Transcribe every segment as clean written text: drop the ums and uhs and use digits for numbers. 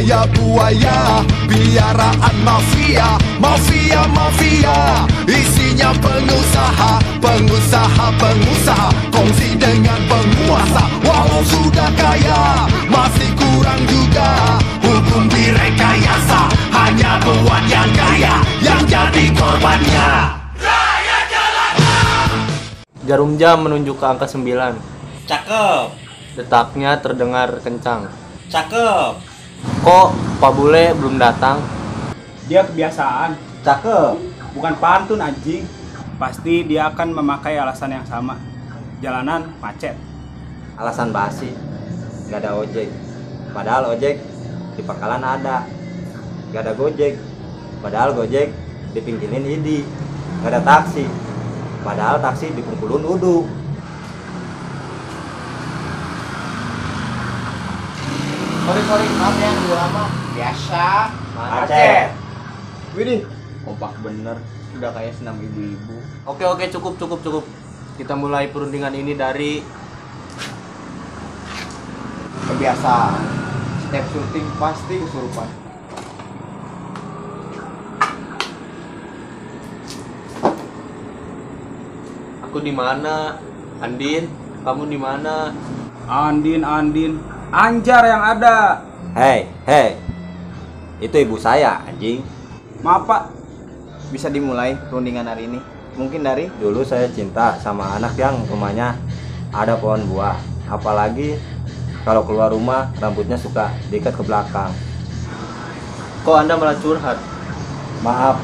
buaya biaraan mafia isinya pengusaha kongsi dengan penguasa. Walau sudah kaya masih kurang juga. Hukum direkayasa, hanya buat yang kaya yang jadi korbannya. Jarum jam menunjuk ke angka 9. Cakep. Detaknya terdengar kencang. Cakep. Kok Pak Bule belum datang? Dia kebiasaan. Cakep. Bukan pantun anjing. Pasti dia akan memakai alasan yang sama. Jalanan macet. Alasan basi. Gak ada ojek. Padahal ojek di Pangkalan ada. Gak ada gojek. Padahal gojek dipinggirin idi. Gak ada taksi. Padahal taksi di Bengkulu duduk. Sorry, maaf ya nunggu lama. Biasa. Macet. Widih, kompak bener. Udah kayak senam ibu-ibu. Oke, cukup. Kita mulai perundingan ini dari Kebiasaan. Setiap syuting pasti kesurupan. aku di mana? Andin, kamu di mana? Andin. Anjar yang ada. Hei. Itu ibu saya, anjing. Maaf Pak, bisa dimulai perundingan hari ini? Mungkin dari Dulu saya cinta sama anak yang rumahnya ada pohon buah. Apalagi kalau keluar rumah rambutnya suka diikat ke belakang. Kok Anda malah curhat? Maaf.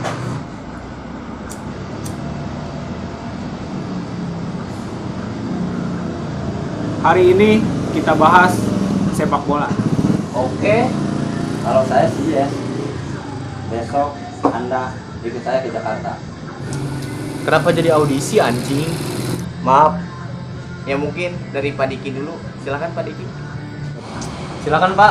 Hari ini kita bahas sepak bola. Oke. Kalau saya sih ya. Besok Anda ikut saya ke Jakarta. Kenapa jadi audisi anjing? Maaf. Ya mungkin dari Pak Diki dulu. Silakan Pak Diki. Silakan Pak.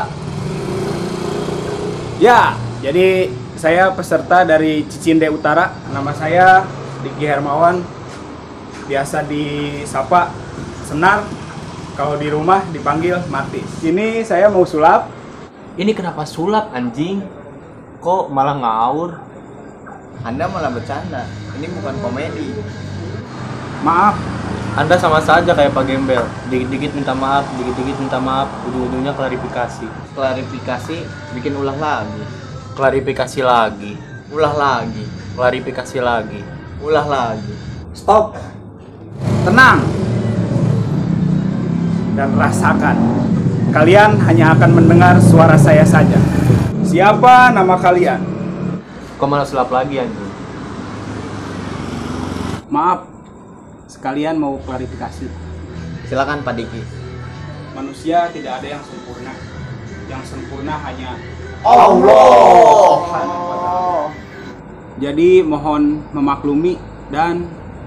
Ya, jadi saya peserta dari Cicinde Utara. Nama saya Diki Hermawan. Biasa disapa Senar. Kalau di rumah dipanggil Martis. Ini saya mau sulap. Ini kenapa sulap anjing? Kok malah ngawur? Anda malah bercanda. Ini bukan komedi. Maaf, Anda sama saja kayak Pak Gembel. Dikit-dikit minta maaf, ujung-ujungnya klarifikasi. Klarifikasi, bikin ulah lagi. Klarifikasi lagi. Ulah lagi. Klarifikasi lagi. Ulah lagi. Stop. tenang. Dan rasakan. Kalian hanya akan mendengar suara saya saja. Siapa nama kalian? Kok malah sulap lagi anjing? Maaf, sekalian mau klarifikasi. Silakan Pak Diki. Manusia tidak ada yang sempurna. Yang sempurna hanya Allah. Jadi mohon memaklumi dan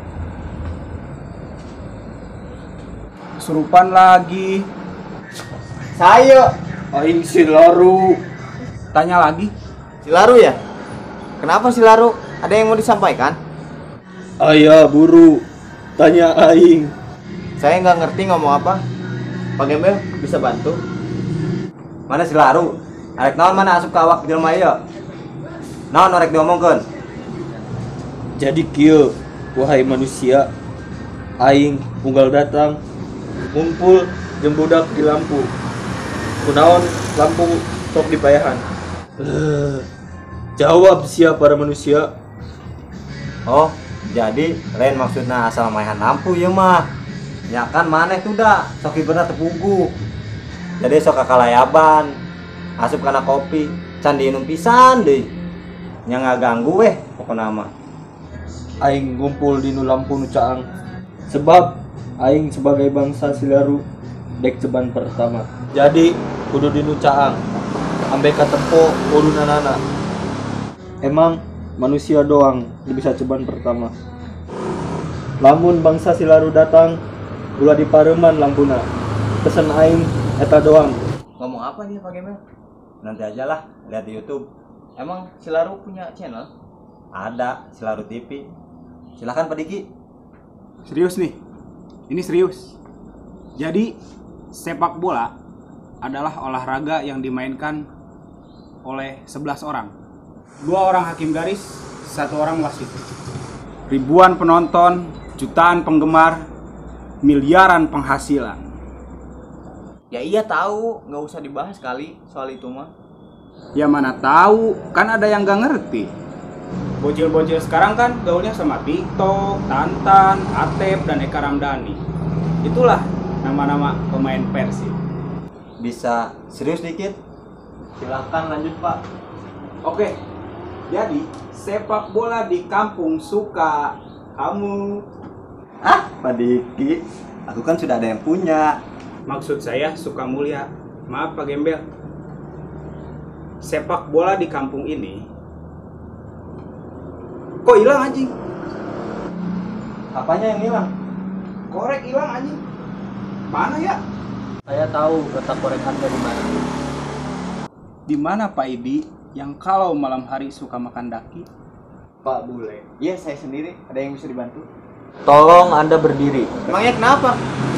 kesurupan lagi. Saya Aing Silaru. Tanya lagi. Silaru ya? Kenapa Silaru? Ada yang mau disampaikan? Ayah buru, tanya aing. Saya nggak ngerti ngomong apa. Pak Gembel bisa bantu? Mana si Laru? Arek naon mana asup ka awak jelema ieu? Naon arek diomongkeun? Jadi kieu, wahai manusia, aing unggal datang, ngumpul jeung budak di lampu. Kunaon lampu sok dipayahan. Jawab sia para manusia. Oh, jadi lain maksudna asal maehan lampu ieu mah. Ya kan maneh tuh dah, sok iberna tepugu. Jadi sok kakalayaban, asup kana kopi, can diinum pisan deui. Nya ngaganggu weh pokona mah. Aing ngumpul di nu lampu nu caang. Sebab aing sebagai bangsa Silaru dek ceban pertama. Jadi kudu di nu caang. Ambe katempo ulunanana. Emang manusia doang nu bisa ceban pertama. Lamun bangsa Silaru datang, ulah dipareuman lampuna. Pesen aing eta doang. Ngomong apa nih Pak Gembel? Nanti aja lah, lihat di YouTube. Emang Silaru punya channel? Ada Silaru TV. Silakan Pak Diki. Serius nih. Ini serius. Jadi sepak bola adalah olahraga yang dimainkan oleh 11 orang. 2 orang hakim garis, 1 orang wasit. Ribuan penonton, jutaan penggemar, miliaran penghasilan. Ya iya tahu, nggak usah dibahas kali soal itu mah. Ya mana tahu, kan ada yang gak ngerti. Bocil-bocil sekarang kan gaulnya sama TikTok, Tantan, Atep, dan Eka Ramdhani. Itulah nama-nama pemain Persib. Bisa serius dikit? Silahkan lanjut Pak. Oke, jadi sepak bola di kampung suka kamu. Pak Diki, aku kan sudah ada yang punya. Maksud saya suka mulia. Maaf Pak Gembel. Sepak bola di kampung ini kok hilang anjing? Apanya yang hilang? Korek hilang anjing. Mana ya? Saya tahu letak korek Anda di mana. Di mana Pak Idi yang kalau malam hari suka makan daki? Pak Bule. Iya, saya sendiri. Ada yang bisa dibantu? Tolong Anda berdiri. Emangnya kenapa?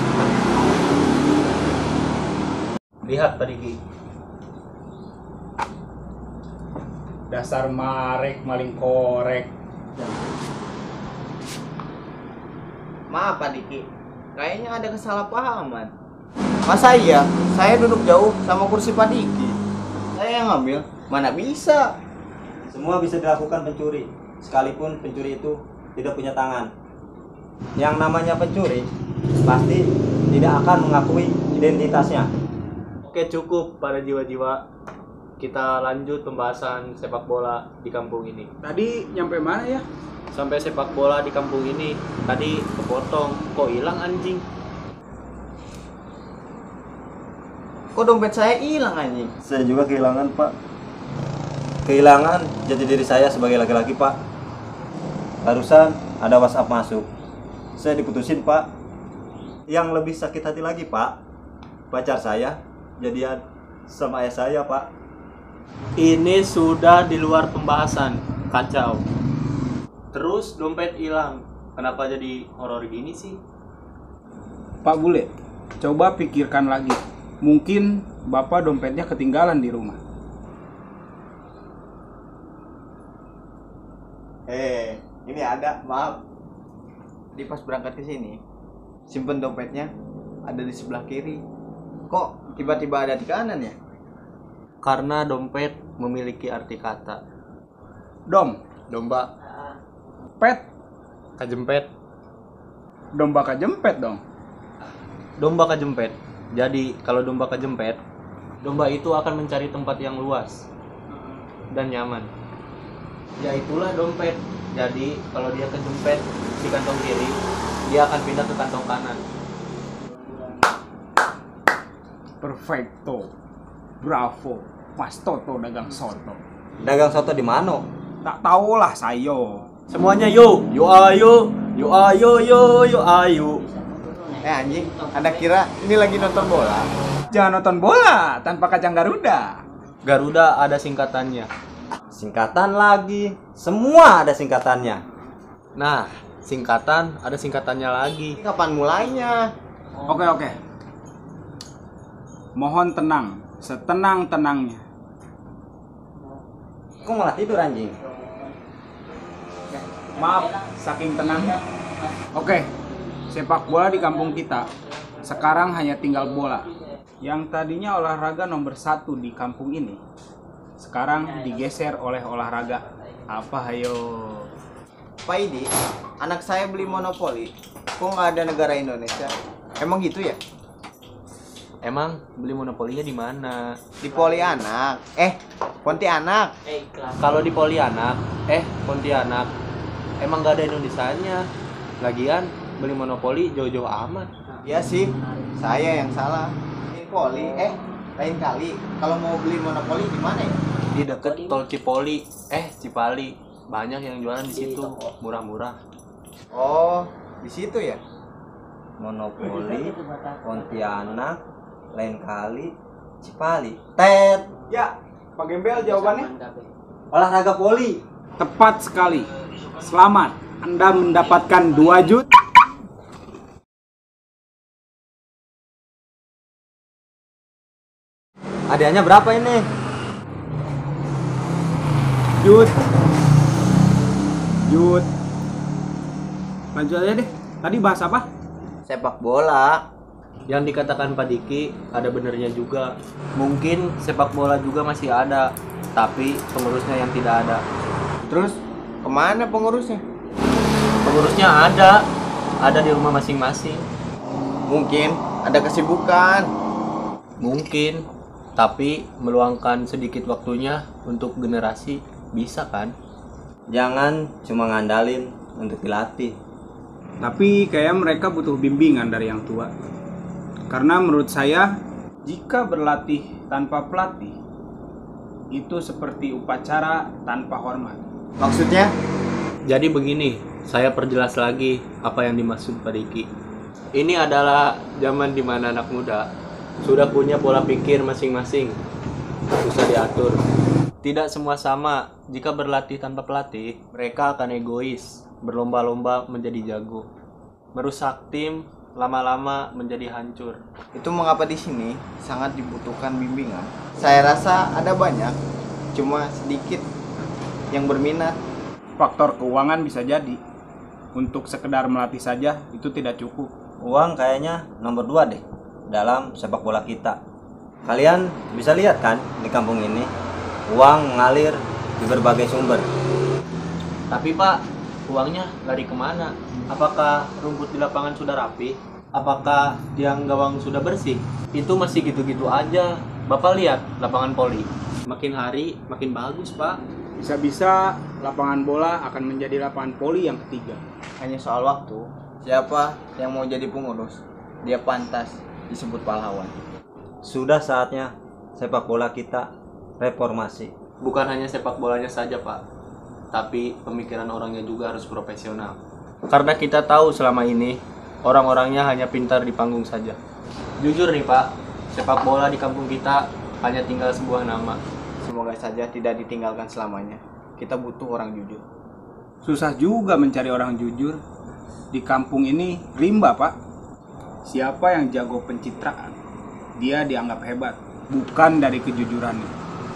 Lihat Pak Diki. Dasar marek maling korek. Maaf Pak Diki, kayaknya ada kesalahpahaman. Masa iya? Saya duduk jauh sama kursi Pak Diki. Saya yang ngambil, mana bisa? Semua bisa dilakukan pencuri, sekalipun pencuri itu tidak punya tangan. Yang namanya pencuri pasti tidak akan mengakui identitasnya. Oke, cukup pada jiwa-jiwa. Kita lanjut pembahasan sepak bola di kampung ini. Tadi nyampe mana ya? Sampai sepak bola di kampung ini tadi kepotong. Kok hilang anjing? Kok dompet saya hilang anjing? Saya juga kehilangan, Pak. Kehilangan jati diri saya sebagai laki-laki, Pak. Barusan ada WhatsApp masuk. Saya diputusin, Pak. Yang lebih sakit hati lagi, Pak. Pacar saya jadian sama ayah saya, Pak. Ini sudah di luar pembahasan. Kacau. Terus dompet hilang. Kenapa jadi horor gini sih? Pak Bule, coba pikirkan lagi. Mungkin Bapak dompetnya ketinggalan di rumah. Ini ada, maaf. Di pas berangkat ke sini, simpen dompetnya ada di sebelah kiri. Kok tiba-tiba ada di kanan ya? Karena dompet memiliki arti kata. Domba, pet, Kajempet. domba kajempet dong. Domba kajempet. Jadi kalau domba kajempet, domba itu akan mencari tempat yang luas dan nyaman. Ya itulah dompet. Jadi kalau dia kejempet di kantong kiri, dia akan pindah ke kantong kanan. Perfecto. Bravo. Mas Toto dagang soto. Dagang soto di mana? Tak tahulah sayo. Semuanya yo ayo, yo ayo, yo ayo. Anjing, Anda kira ini lagi nonton bola? Jangan nonton bola tanpa kacang Garuda. Garuda ada singkatannya. Singkatan lagi. Semua ada singkatannya. Nah, singkatan ada singkatannya lagi. Ini kapan mulainya? Oke. Mohon tenang, setenang-tenangnya. Kok malah tidur anjing? Maaf, saking tenangnya. Oke, sepak bola di kampung kita sekarang hanya tinggal bola. Yang tadinya olahraga nomor 1 di kampung ini, sekarang digeser oleh olahraga apa hayo? Pak Idi, anak saya beli monopoli. Kok nggak ada negara Indonesia? Emang gitu ya? Emang beli monopolinya di mana? Di Polianak. Pontianak. Kalau di Pontianak, emang gak ada Indonesianya. Lagian beli monopoli jauh-jauh amat. Iya sih, saya yang salah. Ini Poli, lain kali. Kalau mau beli monopoli di mana ya? Di deket tol Cipali. Banyak yang jualan di situ, murah-murah. Oh, di situ ya? Monopoli, Pontianak, lain kali, Cipali. Tet. Ya, Pak Gembel jawabannya? Olahraga poli. Tepat sekali. Selamat, Anda mendapatkan 2 juta. Hadiahnya berapa ini? Jut. Lanjut aja deh. Tadi bahas apa? Sepak bola. Yang dikatakan Pak Diki ada benernya juga. Mungkin sepak bola juga masih ada, tapi pengurusnya yang tidak ada. Terus kemana pengurusnya? Pengurusnya ada di rumah masing-masing. Mungkin ada kesibukan. Mungkin, tapi meluangkan sedikit waktunya untuk generasi bisa kan? Jangan cuma ngandalin untuk dilatih. Tapi kayak mereka butuh bimbingan dari yang tua. Karena menurut saya, jika berlatih tanpa pelatih, itu seperti upacara tanpa hormat. Maksudnya? Jadi begini, saya perjelas lagi apa yang dimaksud Pak Diki. Ini adalah zaman dimana anak muda sudah punya pola pikir masing-masing, susah diatur. Tidak semua sama. Jika berlatih tanpa pelatih, mereka akan egois, berlomba-lomba menjadi jago, merusak tim, lama-lama menjadi hancur. Itu mengapa di sini sangat dibutuhkan bimbingan. Saya rasa ada banyak, cuma sedikit yang berminat. Faktor keuangan bisa jadi. Untuk sekedar melatih saja itu tidak cukup. Uang kayaknya nomor 2 deh dalam sepak bola kita. Kalian bisa lihat kan di kampung ini, uang mengalir di berbagai sumber. Tapi Pak, uangnya lari kemana? Apakah rumput di lapangan sudah rapi? Apakah tiang gawang sudah bersih? Itu masih gitu-gitu aja. Bapak lihat lapangan poli, makin hari makin bagus Pak. Bisa-bisa lapangan bola akan menjadi lapangan poli yang ketiga. Hanya soal waktu. Siapa yang mau jadi pengurus, dia pantas disebut pahlawan. Sudah saatnya sepak bola kita reformasi. Bukan hanya sepak bolanya saja Pak, tapi pemikiran orangnya juga harus profesional. Karena kita tahu selama ini orang-orangnya hanya pintar di panggung saja. Jujur nih Pak, sepak bola di kampung kita hanya tinggal sebuah nama. Semoga saja tidak ditinggalkan selamanya. Kita butuh orang jujur. Susah juga mencari orang jujur. Di kampung ini rimba Pak. Siapa yang jago pencitraan, dia dianggap hebat, bukan dari kejujurannya.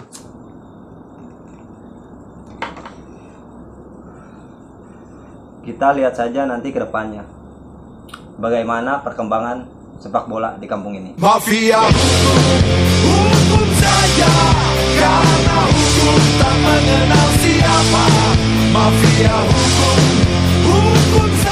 Kita lihat saja nanti ke depannya bagaimana perkembangan sepak bola di kampung ini. Mafia hukum saja, karena hukum tak mengenal siapa. Mafia hukum saja.